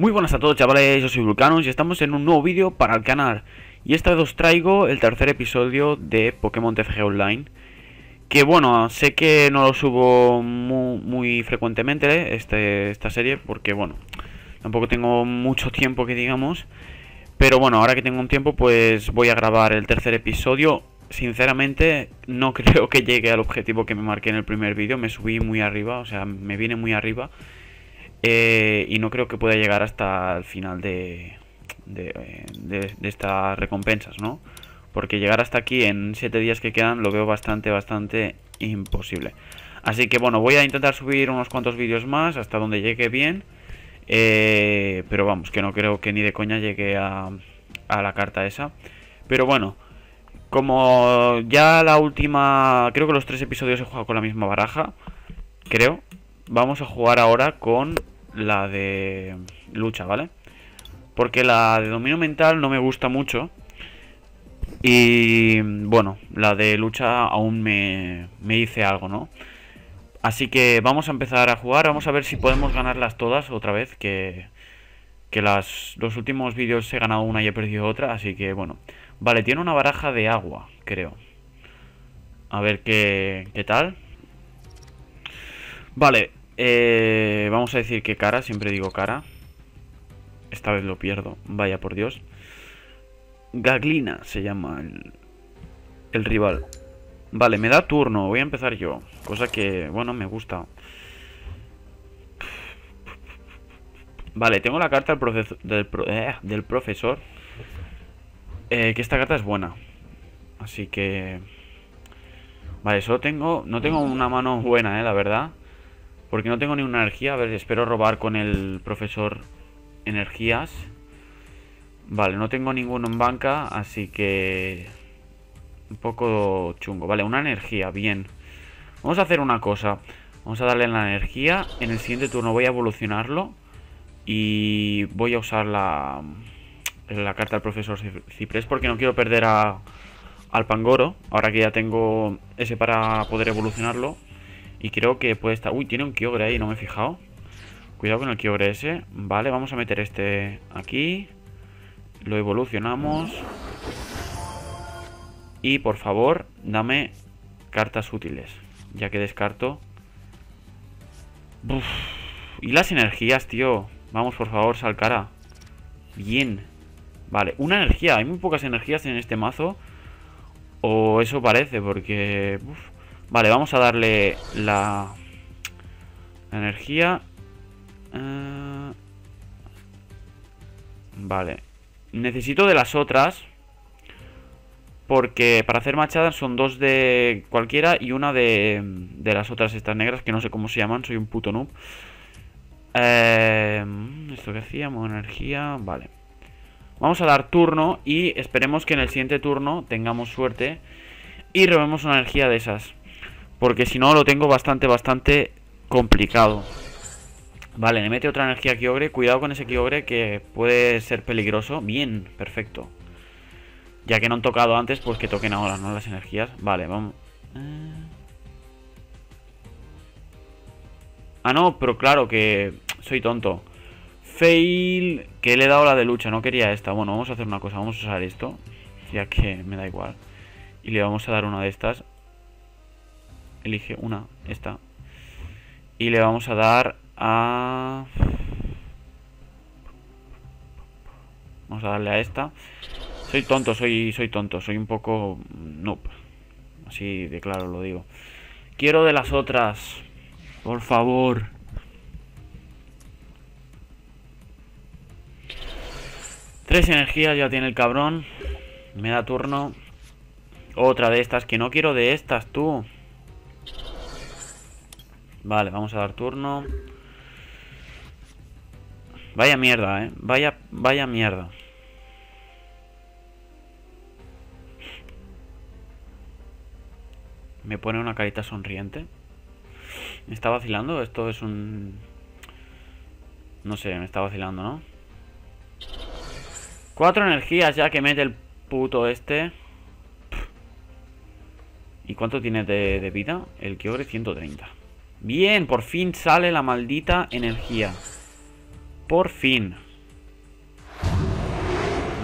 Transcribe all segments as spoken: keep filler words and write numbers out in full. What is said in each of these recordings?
Muy buenas a todos, chavales, yo soy Vulcanus y estamos en un nuevo vídeo para el canal. Y esta vez os traigo el tercer episodio de Pokémon T C G Online. Que bueno, sé que no lo subo muy, muy frecuentemente este, esta serie, porque bueno, tampoco tengo mucho tiempo que digamos. Pero bueno, ahora que tengo un tiempo pues voy a grabar el tercer episodio. Sinceramente no creo que llegue al objetivo que me marqué en el primer vídeo, me subí muy arriba, o sea, me vine muy arriba. Eh, y no creo que pueda llegar hasta el final de, de, de, de estas recompensas, ¿no? Porque llegar hasta aquí en siete días que quedan lo veo bastante, bastante imposible. Así que bueno, voy a intentar subir unos cuantos vídeos más hasta donde llegue bien. Eh, pero vamos, que no creo que ni de coña llegue a, a la carta esa. Pero bueno, como ya la última... Creo que los tres episodios he jugado con la misma baraja, creo. Vamos a jugar ahora con la de lucha, ¿vale? Porque la de dominio mental no me gusta mucho. Y bueno, la de lucha aún me, me dice algo, ¿no? Así que vamos a empezar a jugar. Vamos a ver si podemos ganarlas todas otra vez. Que, que las, los últimos vídeos he ganado una y he perdido otra. Así que bueno. Vale, tiene una baraja de agua, creo. A ver qué, qué tal. Vale, eh, vamos a decir que cara, siempre digo cara. Esta vez lo pierdo, vaya por Dios. Gaglina se llama el, el rival. Vale, me da turno, voy a empezar yo. Cosa que, bueno, me gusta. Vale, tengo la carta del, profe del, pro eh, del profesor. eh, Que esta carta es buena. Así que... Vale, solo tengo... No tengo una mano buena, eh, la verdad. Porque no tengo ni una energía. A ver, espero robar con el profesor energías. Vale, no tengo ninguno en banca, así que... Un poco chungo. Vale, una energía, bien. Vamos a hacer una cosa. Vamos a darle la energía. En el siguiente turno voy a evolucionarlo. Y voy a usar la... La carta del profesor Ciprés, porque no quiero perder a... Al Pangoro. Ahora que ya tengo ese para poder evolucionarlo. Y creo que puede estar... Uy, tiene un Kyogre ahí, no me he fijado. Cuidado con el Kyogre ese. Vale, vamos a meter este aquí. Lo evolucionamos. Y por favor, dame cartas útiles. Ya que descarto. Uf. Y las energías, tío. Vamos, por favor, Salcara. Bien. Vale, una energía. Hay muy pocas energías en este mazo. O eso parece, porque... Uf. Vale, vamos a darle la, la energía. Uh, vale. Necesito de las otras. Porque para hacer machadas son dos de cualquiera y una de, de las otras estas negras, que no sé cómo se llaman, soy un puto noob. Eh, Esto que hacíamos, energía, vale. Vamos a dar turno y esperemos que en el siguiente turno tengamos suerte y robemos una energía de esas. Porque si no lo tengo bastante, bastante complicado. Vale, le mete otra energía a Kyogre. Cuidado con ese Kyogre que puede ser peligroso. Bien, perfecto. Ya que no han tocado antes, pues que toquen ahora, ¿no? Las energías. Vale, vamos. Ah, no, pero claro que soy tonto. Fail. Que le he dado la de lucha, no quería esta. Bueno, vamos a hacer una cosa, vamos a usar esto. Ya que me da igual. Y le vamos a dar una de estas. Elige una, esta. Y le vamos a dar a... Vamos a darle a esta. Soy tonto, soy, soy tonto. Soy un poco... noob. Así de claro lo digo. Quiero de las otras. Por favor. Tres energías ya tiene el cabrón. Me da turno. Otra de estas. Que no quiero de estas, tú. Vale, vamos a dar turno. Vaya mierda, eh. Vaya, vaya mierda. Me pone una carita sonriente. ¿Me está vacilando? Esto es un... No sé, me está vacilando, ¿no? Cuatro energías ya que mete el puto este. ¿Y cuánto tiene de, de vida? El Kyogre ciento treinta. Bien, por fin sale la maldita energía. Por fin.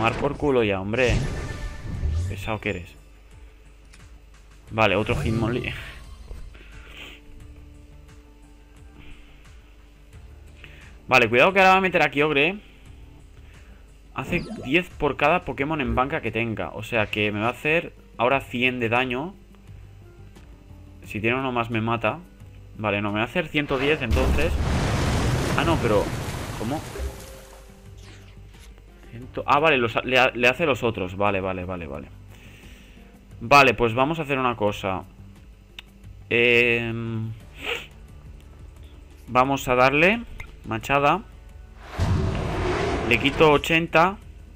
tomar por culo ya, hombre. Pesado que eres. Vale, otro Hitmonlee. Vale, cuidado que ahora va a meter a Kyogre. Hace diez por cada Pokémon en banca que tenga. O sea que me va a hacer ahora cien de daño. Si tiene uno más me mata. Vale, no, me va a hacer ciento diez entonces. Ah, no, pero... ¿Cómo? Ah, vale, los, le, le hace los otros. Vale, vale, vale, vale. Vale, pues vamos a hacer una cosa. Eh, vamos a darle machada. Le quito ochenta.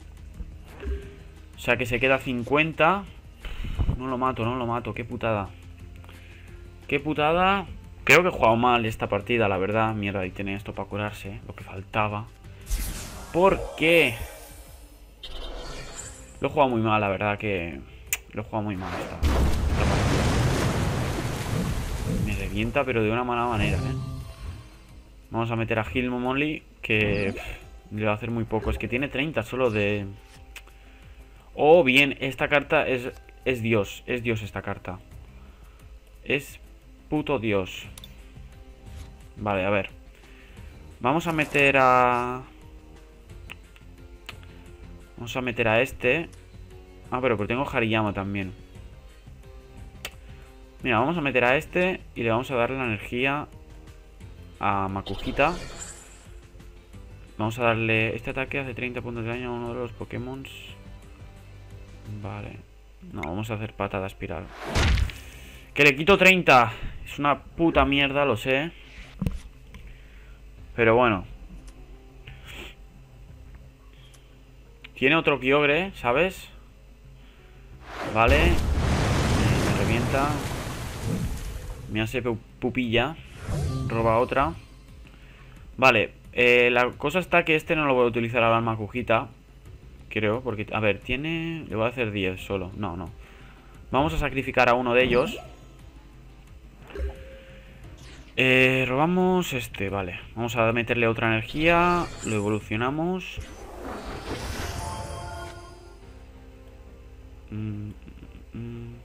O sea que se queda cincuenta. No lo mato, no lo mato. Qué putada. Qué putada. Creo que he jugado mal esta partida, la verdad. Mierda, y tiene esto para curarse, ¿eh? Lo que faltaba. ¿Por qué? Lo he jugado muy mal, la verdad que... Lo he jugado muy mal esta, esta partida. Me revienta, pero de una mala manera, ¿eh? Vamos a meter a Hitmonlee, que pff, le va a hacer muy poco. Es que tiene treinta solo de... Oh, bien, esta carta es, es Dios. Es Dios esta carta. Es puto Dios. Vale, a ver. Vamos a meter a... Vamos a meter a este. Ah, pero, pero tengo Hariyama también. Mira, vamos a meter a este y le vamos a darle la energía a Makuhita. Vamos a darle... Este ataque hace treinta puntos de daño a uno de los Pokémon. Vale. No, vamos a hacer patada espiral. ¡Que le quito treinta! Es una puta mierda, lo sé. Pero bueno. Tiene otro Kyogre, ¿sabes? Vale. Me, me revienta. Me hace pupilla. Roba otra. Vale. Eh, la cosa está que este no lo voy a utilizar ahora en Makuhita. Creo, porque... A ver, tiene... Le voy a hacer diez solo. No, no. Vamos a sacrificar a uno de ellos. Eh, robamos este, vale. Vamos a meterle otra energía. Lo evolucionamos. Mm, mm.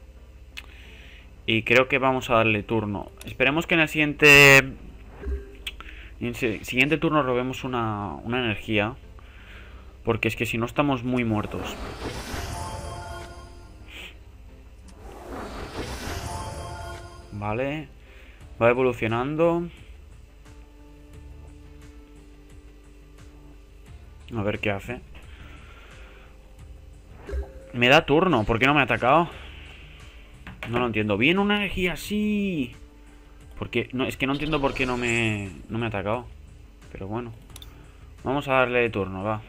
Y creo que vamos a darle turno. Esperemos que en el siguiente... En el siguiente turno robemos una, una energía. Porque es que si no estamos muy muertos. Vale. Va evolucionando. A ver qué hace. Me da turno. ¿Por qué no me ha atacado? No lo entiendo. Viene una energía así. Porque no, es que no entiendo por qué no me, no me ha atacado. Pero bueno. Vamos a darle turno, va.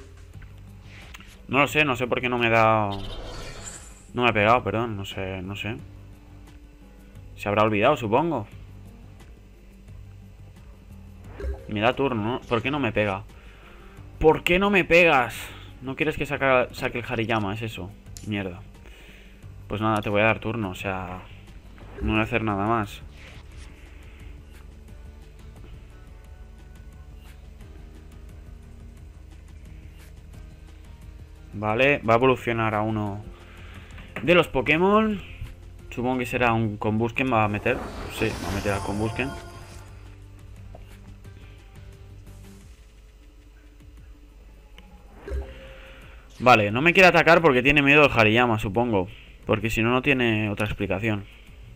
No lo sé, no sé por qué no me da... No me ha pegado, perdón. No sé, no sé. Se habrá olvidado, supongo. Me da turno, ¿no? ¿Por qué no me pega? ¿Por qué no me pegas? ¿No quieres que saca, saque el Hariyama? Es eso. Mierda. Pues nada, te voy a dar turno, o sea... No voy a hacer nada más. Vale, va a evolucionar a uno de los Pokémon. Supongo que será un Combusken, va a meter. Sí, va a meter al Combusken. Vale, no me quiere atacar porque tiene miedo del Hariyama, supongo. Porque si no, no tiene otra explicación.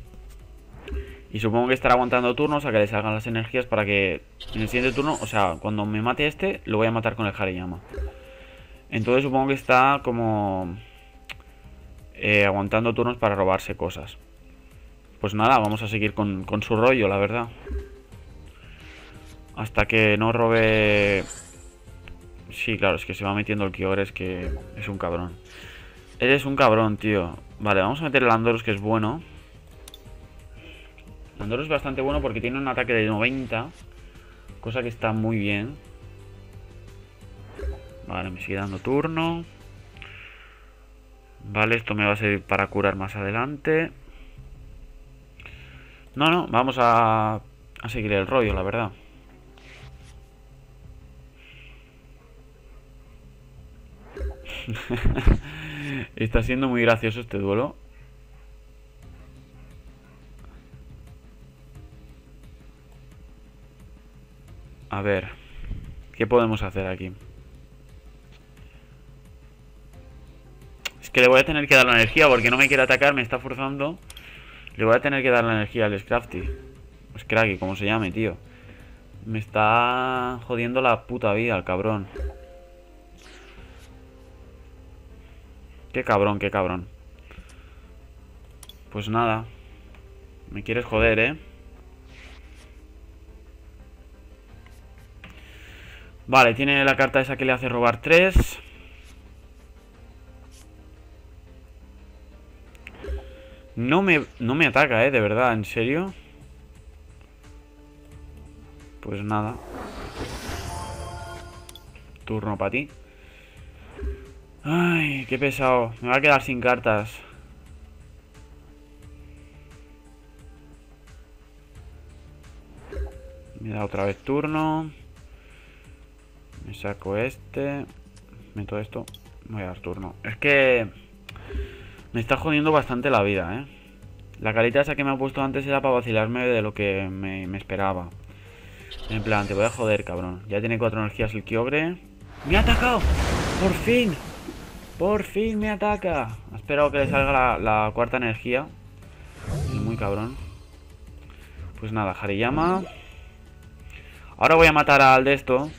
Y supongo que estará aguantando turnos a que le salgan las energías para que en el siguiente turno, o sea, cuando me mate este, lo voy a matar con el Hariyama. Entonces supongo que está como eh, aguantando turnos para robarse cosas. Pues nada, vamos a seguir con, con su rollo, la verdad. Hasta que no robe... Sí, claro, es que se va metiendo el Kyogre, es que es un cabrón. Eres un cabrón, tío. Vale, vamos a meter el Landorus, que es bueno. Landorus es bastante bueno porque tiene un ataque de noventa. Cosa que está muy bien. Vale, me sigue dando turno. Vale, esto me va a servir para curar más adelante. No, no, vamos a, a seguir el rollo, la verdad. Está siendo muy gracioso este duelo. A ver, ¿qué podemos hacer aquí? Es que le voy a tener que dar la energía porque no me quiere atacar, me está forzando. Le voy a tener que dar la energía al Scrafty. O Scraggy, como se llame, tío. Me está jodiendo la puta vida el cabrón. Qué cabrón, qué cabrón. Pues nada. Me quieres joder, ¿eh? Vale, tiene la carta esa que le hace robar tres. No me, no me ataca, ¿eh? De verdad, ¿en serio? Pues nada. Turno para ti. Ay, qué pesado. Me va a quedar sin cartas. Me da otra vez turno. Me saco este. Meto esto. Voy a dar turno. Es que me está jodiendo bastante la vida, ¿eh? La carita esa que me ha puesto antes era para vacilarme de lo que me, me esperaba. En plan, te voy a joder, cabrón. Ya tiene cuatro energías el Kyogre. ¡Me ha atacado! ¡Por fin! ¡Por fin me ataca! Ha esperado que le salga la, la cuarta energía. Es muy cabrón. Pues nada, Hariyama. Ahora voy a matar al de esto.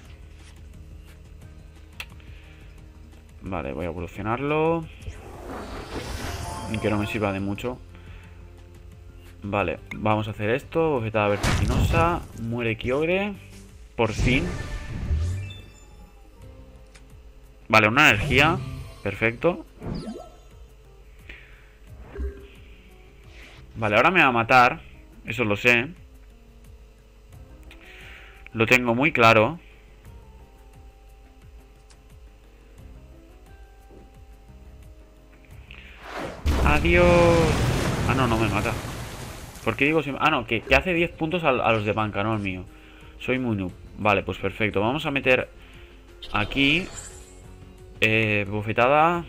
Vale, voy a evolucionarlo. Que no me sirva de mucho. Vale, vamos a hacer esto. Bofetada vertiginosa. Muere Kyogre. Por fin. Vale, una energía. Perfecto. Vale, ahora me va a matar. Eso lo sé. Lo tengo muy claro. Adiós. Ah, no, no me mata. ¿Por qué digo siempre? Ah, no, que, que hace diez puntos a, a los de banca, no el mío. Soy muy noob. Vale, pues perfecto. Vamos a meter aquí eh, bofetada.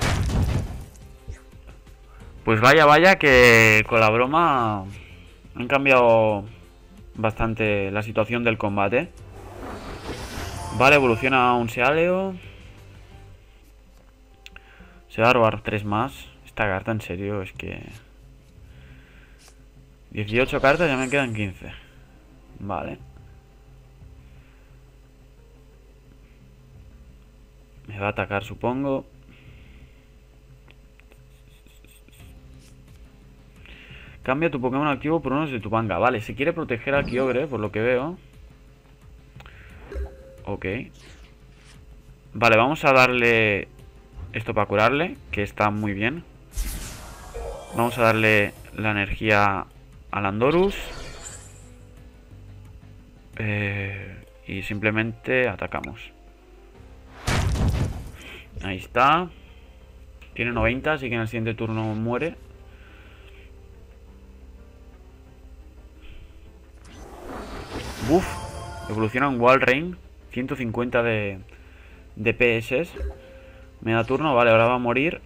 Pues vaya, vaya, que con la broma han cambiado bastante la situación del combate. Vale, evoluciona a un Sealeo. Se va a robar tres más. Esta carta, en serio, es que... dieciocho cartas, ya me quedan quince. Vale. Me va a atacar, supongo. Cambia tu Pokémon activo por unos de tu manga. Vale, se quiere proteger a Kyogre, por lo que veo. Ok. Vale, vamos a darle esto para curarle, que está muy bien. Vamos a darle la energía al Andorus. Eh, y simplemente atacamos. Ahí está. Tiene noventa, así que en el siguiente turno muere. Buf. Evoluciona un Walrein. ciento cincuenta de, de P S. Me da turno. Vale, ahora va a morir.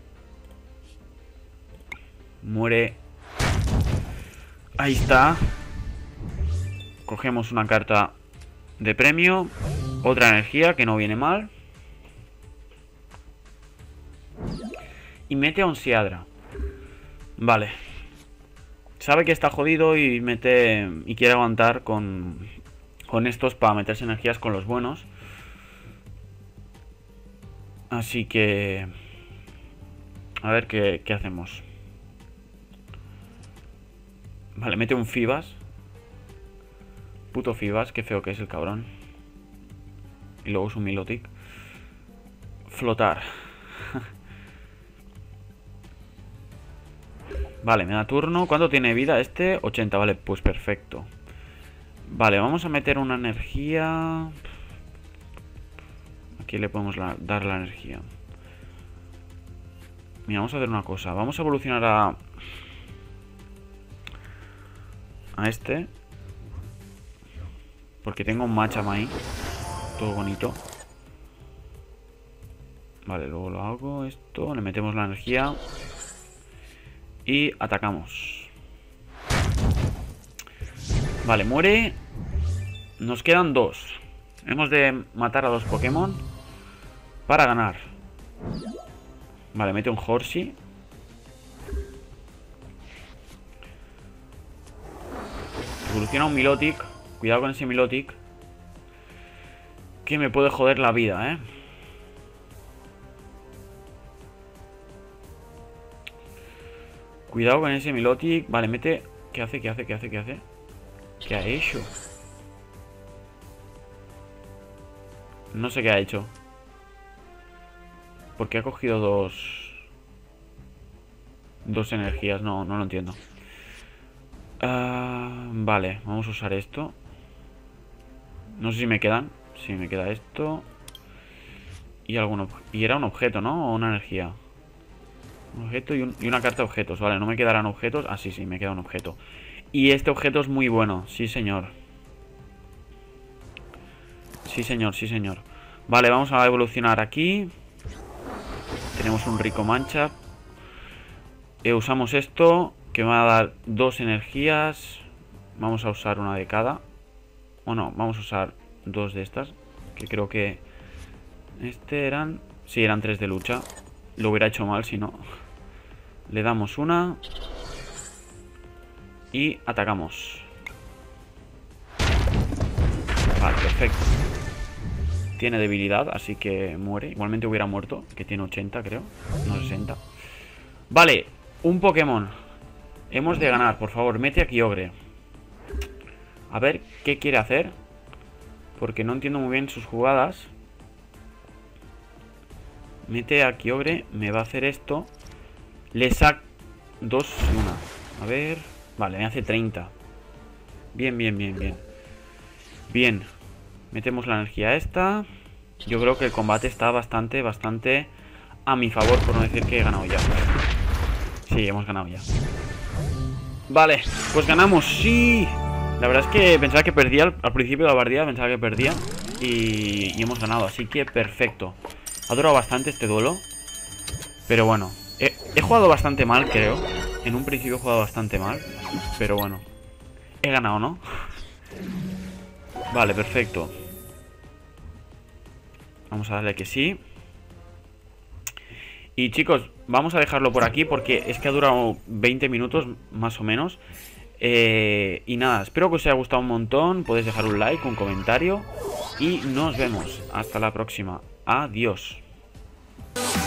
Muere. Ahí está. Cogemos una carta de premio. Otra energía que no viene mal. Y mete a un Seadra. Vale. Sabe que está jodido y mete. Y quiere aguantar con. Con estos para meterse energías con los buenos. Así que. A ver qué, qué hacemos. Vale, mete un Fibas. Puto Fibas, qué feo que es el cabrón. Y luego es un Milotic. Flotar. Vale, me da turno. ¿Cuánto tiene vida este? ochenta, vale, pues perfecto. Vale, vamos a meter una energía. Aquí le podemos la, dar la energía. Mira, vamos a hacer una cosa. Vamos a evolucionar a... A este. Porque tengo un Machamp ahí. Todo bonito. Vale, luego lo hago esto. Le metemos la energía. Y atacamos. Vale, muere. Nos quedan dos. Hemos de matar a dos Pokémon para ganar. Vale, mete un Horsey. Evoluciona un Milotic. Cuidado con ese Milotic, que me puede joder la vida, ¿eh? Cuidado con ese Milotic. Vale, mete... ¿Qué hace? ¿Qué hace? ¿Qué hace? ¿Qué hace? ¿Qué ha hecho? No sé qué ha hecho. Porque ha cogido dos... Dos energías. No, no lo entiendo. Uh, vale, vamos a usar esto. No sé si me quedan. Si me queda esto. Y alguno. Y era un objeto, ¿no? O una energía. Un objeto y, un, y una carta de objetos. Vale, no me quedarán objetos. Ah, sí, sí, me queda un objeto. Y este objeto es muy bueno. Sí, señor. Sí, señor, sí, señor. Vale, vamos a evolucionar aquí. Tenemos un rico mancha. Eh, usamos esto, que me va a dar dos energías. Vamos a usar una de cada. O no, vamos a usar dos de estas, que creo que... Este eran... Sí, eran tres de lucha. Lo hubiera hecho mal si no. Le damos una. Y atacamos. Vale, perfecto. Tiene debilidad, así que muere. Igualmente hubiera muerto, que tiene ochenta, creo. No, sesenta. Vale, un Pokémon. Hemos de ganar, por favor, mete a Kyogre. A ver qué quiere hacer, porque no entiendo muy bien sus jugadas. Mete a Kyogre, me va a hacer esto. Le sac dos y una. A ver... Vale, me hace treinta. Bien, bien, bien, bien. Bien. Metemos la energía esta. Yo creo que el combate está bastante, bastante a mi favor, por no decir que he ganado ya. Sí, hemos ganado ya. Vale, pues ganamos, sí. La verdad es que pensaba que perdía al, al principio de la partida, pensaba que perdía. Y, y hemos ganado, así que perfecto. Ha durado bastante este duelo. Pero bueno, he, he jugado bastante mal, creo. En un principio he jugado bastante mal. Pero bueno, he ganado, ¿no? Vale, perfecto. Vamos a darle que sí. Y chicos, vamos a dejarlo por aquí porque es que ha durado veinte minutos más o menos. eh, Y nada, espero que os haya gustado un montón. Podéis dejar un like, un comentario. Y nos vemos, hasta la próxima. Adiós.